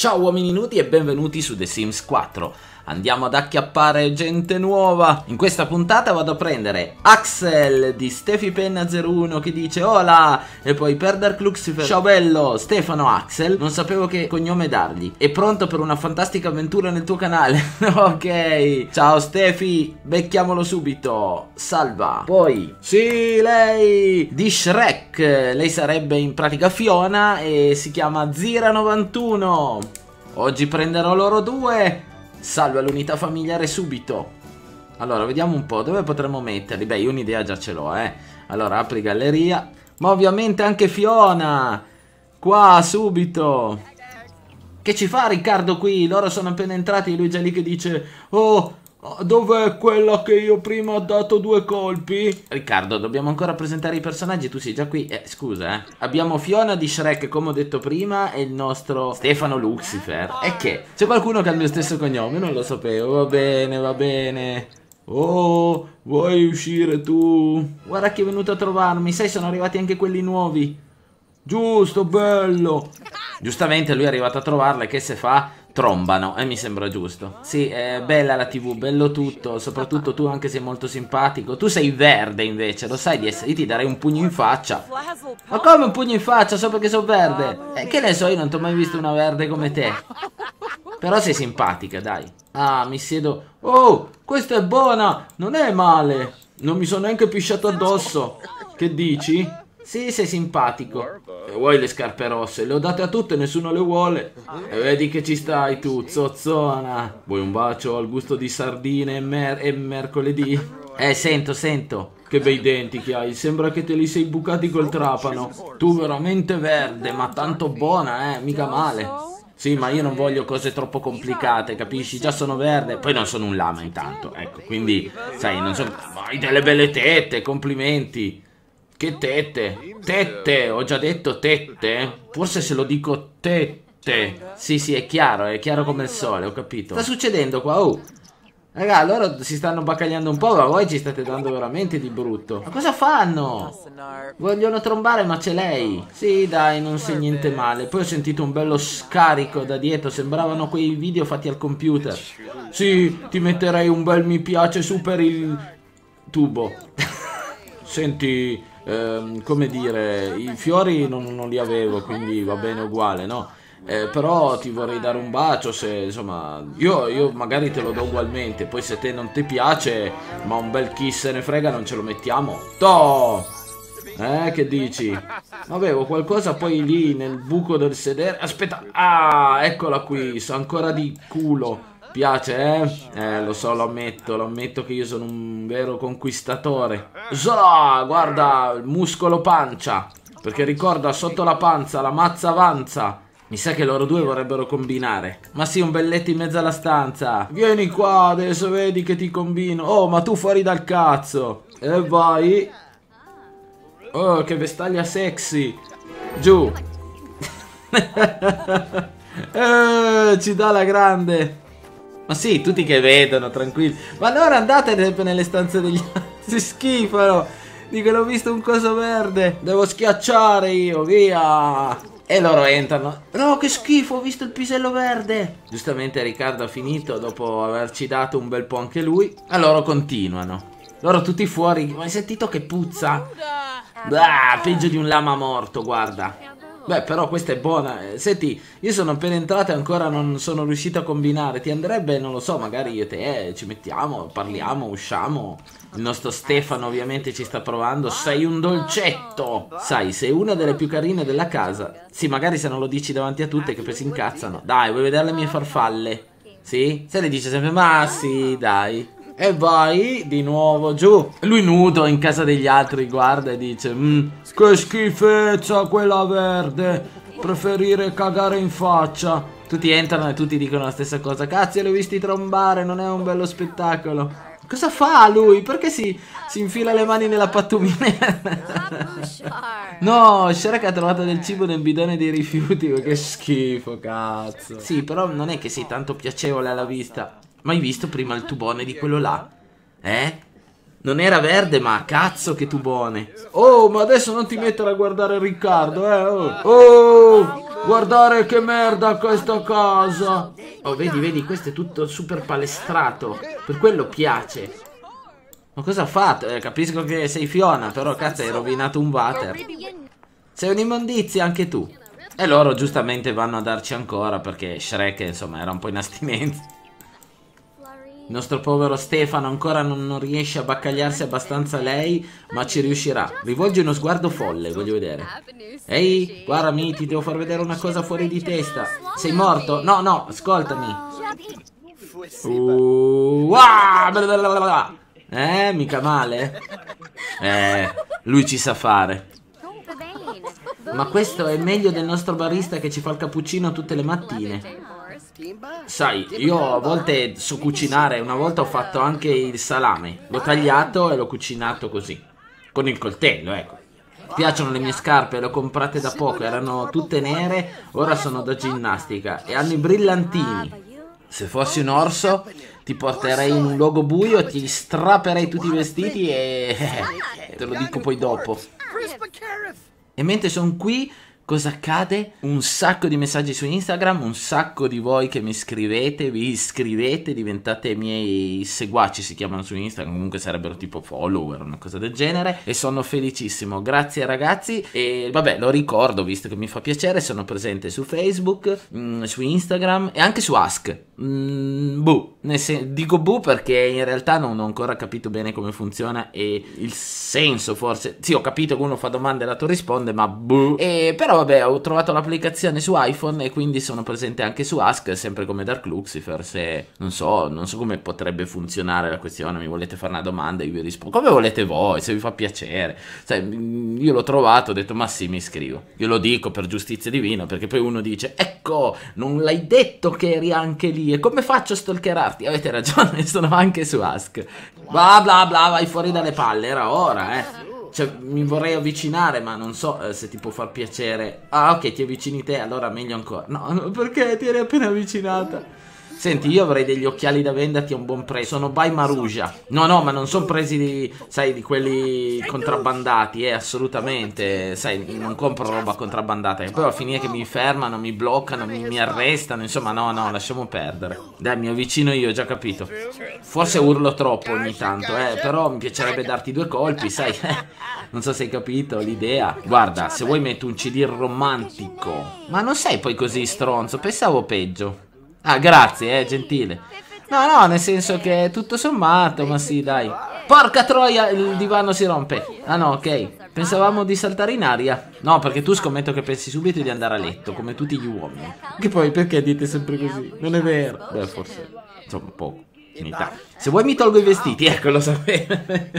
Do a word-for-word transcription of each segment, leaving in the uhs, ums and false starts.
Ciao uomini nudi e benvenuti su The Sims quattro. Andiamo ad acchiappare gente nuova. In questa puntata vado a prendere Axel di Stefipenna zero uno che dice hola, e poi Perder Lucifer, ciao bello, Stefano Axel, non sapevo che cognome dargli. È pronto per una fantastica avventura nel tuo canale. Ok, ciao Stefi, becchiamolo subito. Salva. Poi, sì, lei di Shrek, lei sarebbe in pratica Fiona e si chiama Zira novantuno. Oggi prenderò loro due. Salva l'unità familiare subito. Allora, vediamo un po' dove potremmo metterli. Beh, io un'idea già ce l'ho, eh. Allora, apri galleria. Ma ovviamente anche Fiona. Qua, subito. Che ci fa Riccardo qui? Loro sono appena entrati e lui già lì che dice: oh, dov'è quella che io prima ho dato due colpi? Riccardo, dobbiamo ancora presentare i personaggi. Tu sei già qui. Eh, scusa, eh. Abbiamo Fiona di Shrek, come ho detto prima, e il nostro Stefano Lucifer. E che? C'è qualcuno che ha il mio stesso cognome? Non lo sapevo. Va bene, va bene. Oh, vuoi uscire tu? Guarda chi è venuto a trovarmi. Sai, sono arrivati anche quelli nuovi. Giusto, bello. Giustamente lui è arrivato a trovarla e che se fa? Trombano, e eh, mi sembra giusto. Sì, è bella la tivù, bello tutto. Soprattutto tu anche sei molto simpatico. Tu sei verde invece, lo sai di essere. Io ti darei un pugno in faccia. Ma come un pugno in faccia? So perché sono verde. E eh, che ne so, io non ti ho mai visto una verde come te. Però sei simpatica, dai. Ah, mi siedo. Oh, questa è buona. Non è male. Non mi sono neanche pisciato addosso. Che dici? Sì, sei simpatico. E vuoi le scarpe rosse? Le ho date a tutte, nessuno le vuole. E vedi che ci stai tu, zozzona. Vuoi un bacio al gusto di sardine e, mer e mercoledì? Eh, sento, sento. Che bei denti che hai, sembra che te li sei bucati col trapano. Tu veramente verde, ma tanto buona, eh, mica male. Sì, ma io non voglio cose troppo complicate, capisci? Già sono verde, poi non sono un lama intanto, ecco, quindi, sai, non so... Hai delle belle tette, complimenti. Che tette? Tette, ho già detto tette? Forse se lo dico tette. Sì, sì, è chiaro, è chiaro come il sole, ho capito. Sta succedendo qua, oh. Raga, loro si stanno baccagliando un po', ma voi ci state dando veramente di brutto. Ma cosa fanno? Vogliono trombare, ma c'è lei. Sì, dai, non sei niente male. Poi ho sentito un bello scarico da dietro, sembravano quei video fatti al computer. Sì, ti metterei un bel mi piace su per il tubo. Senti... Eh, come dire, i fiori non, non li avevo, quindi va bene uguale, no? Eh, però ti vorrei dare un bacio, se insomma io, io magari te lo do ugualmente. Poi se te non ti piace, ma un bel kiss se ne frega, non ce lo mettiamo? Toh! Eh, che dici? Avevo qualcosa poi lì nel buco del sedere. Aspetta, ah, eccola qui, sa ancora di culo. Piace, eh? Eh, lo so, lo ammetto, lo ammetto che io sono un vero conquistatore. Zola, guarda, il muscolo pancia. Perché ricorda, sotto la panza, la mazza avanza. Mi sa che loro due vorrebbero combinare. Ma sì, un bel letto in mezzo alla stanza. Vieni qua, adesso vedi che ti combino. Oh, ma tu fuori dal cazzo. E vai. Oh, che vestaglia sexy. Giù. eh, ci dà la grande. Ma sì, tutti che vedono, tranquilli. Ma allora andate nelle stanze degli altri. Si schifano. Dicono, ho visto un coso verde. Devo schiacciare io, via. E loro entrano. No, che schifo, ho visto il pisello verde. Giustamente Riccardo ha finito dopo averci dato un bel po' anche lui. E loro continuano. Loro tutti fuori. Ma hai sentito che puzza? Ah, peggio di un lama morto, guarda. Beh, però questa è buona. Senti, io sono appena entrato e ancora non sono riuscito a combinare. Ti andrebbe, non lo so, magari io e te eh, ci mettiamo, parliamo, usciamo. Il nostro Stefano ovviamente ci sta provando. Sei un dolcetto. Sai, sei una delle più carine della casa. Sì, magari se non lo dici davanti a tutte che poi si incazzano. Dai, vuoi vedere le mie farfalle? Sì? Se le dice sempre, ma sì, dai. E vai di nuovo giù. Lui nudo in casa degli altri guarda e dice mm, che schifezza quella verde. Preferire cagare in faccia. Tutti entrano e tutti dicono la stessa cosa. Cazzo, li ho visti trombare, non è un bello spettacolo. Cosa fa lui? Perché si, si infila le mani nella pattumina? No, Shrek ha trovato del cibo nel bidone dei rifiuti. Che schifo, cazzo. Sì, però non è che sei tanto piacevole alla vista. Mai visto prima il tubone di quello là? Eh? Non era verde, ma cazzo che tubone. Oh, ma adesso non ti mettere a guardare Riccardo, eh? Oh, oh Guardare che merda questa casa. Oh, vedi, vedi, questo è tutto super palestrato. Per quello piace. Ma cosa ha fatto? Eh, capisco che sei Fiona, però cazzo hai rovinato un water. Sei un'immondizia anche tu. E loro giustamente vanno a darci ancora perché Shrek insomma era un po' in astinenza. Il nostro povero Stefano ancora non, non riesce a baccagliarsi abbastanza lei, ma ci riuscirà. Rivolgi uno sguardo folle, voglio vedere. Ehi, guardami, ti devo far vedere una cosa fuori di testa. Sei morto? No, no, ascoltami. Uh, ah, eh, mica male. Eh, lui ci sa fare. Ma questo è meglio del nostro barista che ci fa il cappuccino tutte le mattine. Sai, io a volte so cucinare. Una volta ho fatto anche il salame. L'ho tagliato e l'ho cucinato così, con il coltello, ecco. Mi piacciono le mie scarpe, le ho comprate da poco. Erano tutte nere, ora sono da ginnastica e hanno i brillantini. Se fossi un orso ti porterei in un luogo buio e ti strapperei tutti i vestiti e... te lo dico poi dopo. E mentre sono qui, cosa accade? Un sacco di messaggi su Instagram, un sacco di voi che mi scrivete, vi iscrivete, diventate miei seguaci, si chiamano su Instagram, comunque sarebbero tipo follower, una cosa del genere, e sono felicissimo, grazie ragazzi. E vabbè, lo ricordo, visto che mi fa piacere, sono presente su Facebook, mh, su Instagram e anche su Ask. Mm, buh, ne dico buh perché in realtà non ho ancora capito bene come funziona e il senso, forse. Sì, ho capito che uno fa domande e l'altro risponde, ma buh. E però vabbè, ho trovato l'applicazione su iPhone e quindi sono presente anche su Ask, sempre come Dark Lucifer. Se non so, non so come potrebbe funzionare la questione, mi volete fare una domanda, io vi rispondo come volete voi, se vi fa piacere. Sai, io l'ho trovato, ho detto ma sì, mi iscrivo. Io lo dico per giustizia divina, perché poi uno dice ecco, non l'hai detto che eri anche lì. E come faccio a stalkerarti? Avete ragione, sono anche su Ask. Bla bla bla, vai fuori dalle palle, era ora, eh. Cioè, mi vorrei avvicinare, ma non so eh, se ti può far piacere. Ah, ok, ti avvicini te, allora meglio ancora. No, no, perché ti eri appena avvicinata? Senti, io avrei degli occhiali da venderti a un buon prezzo. Sono by Marussia. No, no, ma non sono presi di, sai, di quelli contrabbandati, eh, assolutamente. Sai, non compro roba contrabbandata, che poi va a finire che mi fermano, mi bloccano, mi, mi arrestano. Insomma, no, no, lasciamo perdere. Dai, mi avvicino io, ho già capito. Forse urlo troppo ogni tanto, eh, però mi piacerebbe darti due colpi, sai. Non so se hai capito l'idea. Guarda, se vuoi metto un C D romantico. Ma non sei poi così stronzo, pensavo peggio. Ah, grazie, eh, gentile. No, no, nel senso che tutto sommato, ma sì, dai. Porca troia, il divano si rompe. Ah no, ok. Pensavamo di saltare in aria. No, perché tu scommetto che pensi subito di andare a letto, come tutti gli uomini. Che poi, perché dite sempre così? Non è vero. Beh, forse, insomma, poco. Finita. Se vuoi mi tolgo i vestiti, ecco, lo sapevo.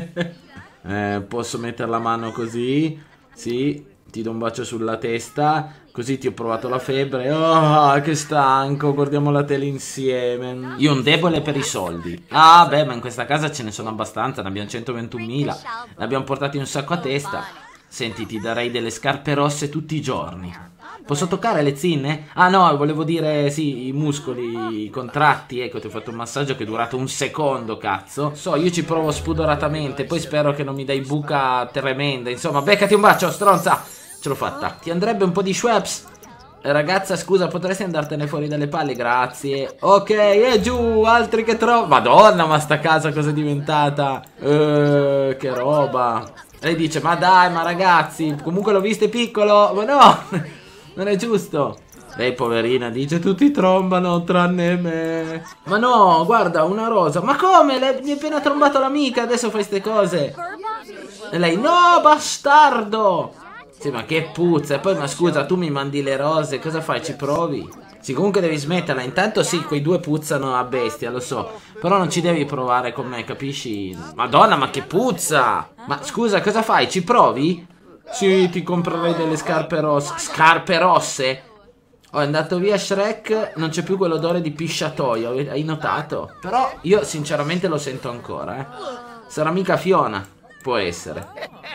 eh, posso mettere la mano così? Sì. Ti do un bacio sulla testa, così ti ho provato la febbre. Oh, che stanco, guardiamo la tele insieme. Io ho un debole per i soldi. Ah, beh, ma in questa casa ce ne sono abbastanza, ne abbiamo centoventunomila. Ne abbiamo portati un sacco a testa. Senti, ti darei delle scarpe rosse tutti i giorni. Posso toccare le zinne? Ah no, volevo dire, sì, i muscoli, i contratti. Ecco, ti ho fatto un massaggio che è durato un secondo, cazzo. So, io ci provo spudoratamente, poi spero che non mi dai buca tremenda. Insomma, beccati un bacio, stronza. Ce l'ho fatta. Ti andrebbe un po' di Schweppes? Ragazza, scusa, potresti andartene fuori dalle palle? Grazie. Ok, e giù, altri che trovo. Madonna, ma sta casa cosa è diventata? Eh, che roba. Lei dice, ma dai, ma ragazzi, comunque l'ho visto è piccolo. Ma no, non è giusto. Lei, poverina, dice, tutti trombano tranne me. Ma no, guarda, una rosa. Ma come? Le, mi è appena trombato l'amica, adesso fai ste cose. E lei, no, bastardo. Sì, ma che puzza. E poi, ma scusa, tu mi mandi le rose, cosa fai? Ci provi? Sì, comunque devi smetterla. Intanto sì, quei due puzzano a bestia, lo so. Però non ci devi provare con me, capisci? Madonna, ma che puzza! Ma scusa, cosa fai? Ci provi? Sì, ti comprerei delle scarpe rosse. Scarpe rosse? Oh, è andato via Shrek, non c'è più quell'odore di pisciatoio, hai notato? Però io sinceramente lo sento ancora, eh. Sarà mica Fiona? Può essere.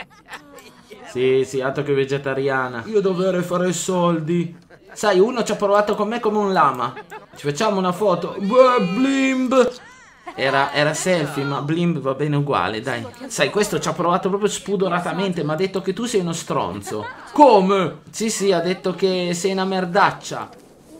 Sì, sì, altro che vegetariana. Io dovrei fare soldi. Sai, uno ci ha provato con me come un lama. Ci facciamo una foto. Beh, blimb. Era, era selfie, ma Blimp va bene uguale, dai. Sai, questo ci ha provato proprio spudoratamente, ma ha detto che tu sei uno stronzo. Come? Sì, sì, ha detto che sei una merdaccia.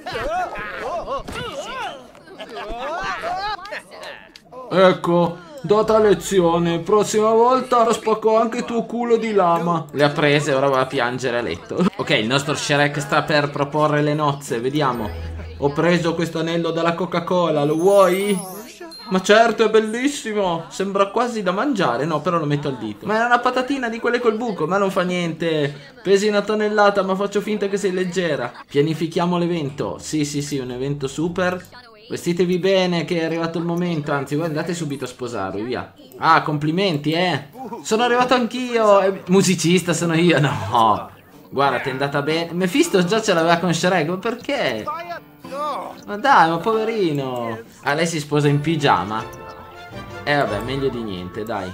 Ecco, data lezione, prossima volta spacco anche tuo culo di lama. Le ha prese, ora va a piangere a letto. Ok, il nostro Shrek sta per proporre le nozze, vediamo. Ho preso questo anello dalla Coca-Cola, lo vuoi? Ma certo, è bellissimo. Sembra quasi da mangiare. No, però lo metto al dito. Ma è una patatina di quelle col buco. Ma non fa niente. Pesi una tonnellata, ma faccio finta che sei leggera. Pianifichiamo l'evento. Sì, sì, sì, un evento super. Vestitevi bene che è arrivato il momento. Anzi, voi andate subito a sposarvi, via. Ah, complimenti, eh. Sono arrivato anch'io. Eh, musicista sono io. No. Guarda, ti è andata bene. Mephisto già ce l'aveva con Shrek. Ma perché? Ma dai, ma poverino. Ah, lei si sposa in pigiama. Eh vabbè, meglio di niente, dai.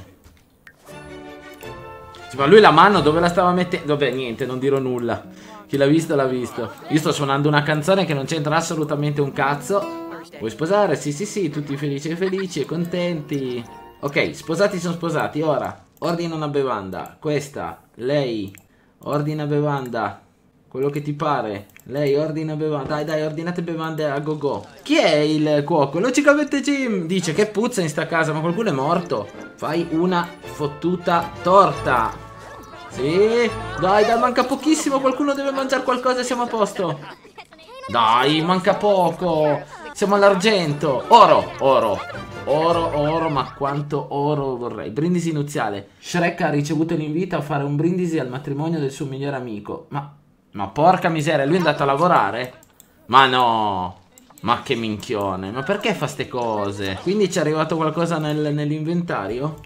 Sì, ma lui la mano dove la stava mettendo? Vabbè, niente, non dirò nulla. Chi l'ha visto l'ha visto. Io sto suonando una canzone che non c'entra assolutamente un cazzo. Vuoi sposare? Sì, sì, sì, tutti felici e felici e contenti. Ok, sposati sono sposati. Ora, ordina una bevanda. Questa, lei, ordina bevanda. Quello che ti pare. Lei ordina bevanda. Dai, dai, ordinate bevande a go go. Chi è il cuoco? Logicamente Jim. Dice che puzza in sta casa, ma qualcuno è morto. Fai una fottuta torta. Sì. Dai, dai, manca pochissimo. Qualcuno deve mangiare qualcosa e siamo a posto. Dai, manca poco. Siamo all'argento. Oro, oro. Oro, oro, ma quanto oro vorrei. Brindisi nuziale. Shrek ha ricevuto l'invito a fare un brindisi al matrimonio del suo migliore amico. Ma... Ma porca miseria, lui è andato a lavorare? Ma no. Ma che minchione. Ma perché fa ste cose? Quindi ci è arrivato qualcosa nel, nell'inventario?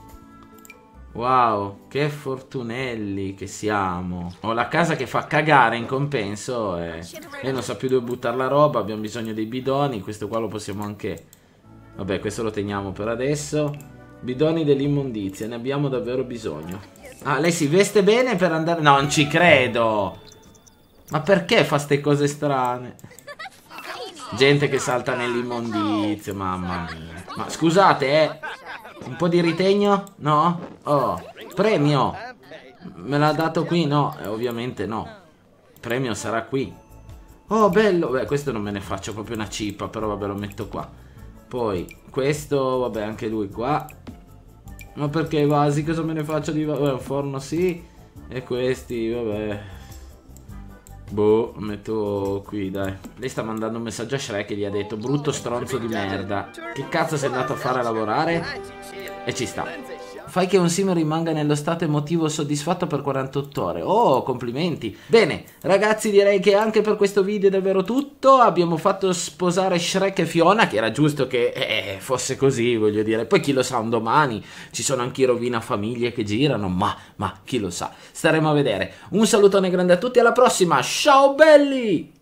Wow, che fortunelli che siamo. Ho la casa che fa cagare in compenso e lei non sa più dove buttare la roba. Abbiamo bisogno dei bidoni. Questo qua lo possiamo anche... Vabbè, questo lo teniamo per adesso. Bidoni dell'immondizia, ne abbiamo davvero bisogno. Ah, lei si veste bene per andare... No, non ci credo. Ma perché fa ste cose strane? Gente che salta nell'immondizio, mamma mia. Ma scusate, eh. Un po' di ritegno? No? Oh, premio. Me l'ha dato qui? No, eh, ovviamente no. Premio sarà qui. Oh, bello. Beh, questo non me ne faccio proprio una cippa, però vabbè, lo metto qua. Poi, questo, vabbè, anche lui qua. Ma perché i vasi? Cosa me ne faccio di vasi? Un forno sì. E questi, vabbè. Boh, metto qui, dai. Lei sta mandando un messaggio a Shrek e gli ha detto: brutto stronzo di merda, che cazzo sei andato a fare a lavorare? E ci sta. Fai che un sim rimanga nello stato emotivo soddisfatto per quarantotto ore. Oh, complimenti. Bene, ragazzi, direi che anche per questo video è davvero tutto. Abbiamo fatto sposare Shrek e Fiona, che era giusto che eh, fosse così, voglio dire. Poi chi lo sa, un domani ci sono anche i rovina famiglie che girano, ma, ma chi lo sa. Staremo a vedere. Un salutone grande a tutti, alla prossima. Ciao belli!